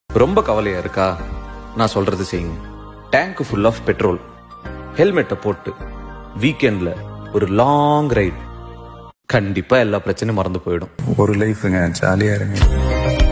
ரொம்ப கவலையா இருக்கா? நான் சொல்றது செய்யுங்க. டேங்க் ஃபுல் ஆஃப் பெட்ரோல், ஹெல்மெட்டை போட்டு வீக்கெண்ட்ல ஒரு லாங் ரைட். கண்டிப்பா எல்லா பிரச்சனையும் மறந்து போயிடும். ஒரு லைஃப்ங்க, ஜாலியா இருங்க.